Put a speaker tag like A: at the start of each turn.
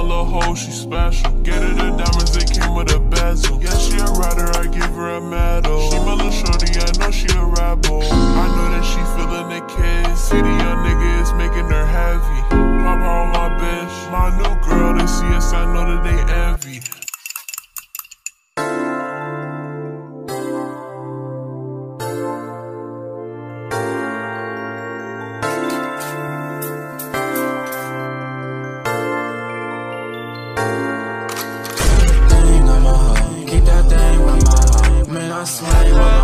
A: little hoe, she special. Get her the diamonds, they came with a bezel. Yeah, she a rider, I give her a medal. She my little shorty, I know she a rebel. I know that she feeling the kiss. See the young nigga is making her heavy. Pop her on my bitch. My new girl, they see us, I know that they envy.
B: Keep that thing with my heart. Man, I swear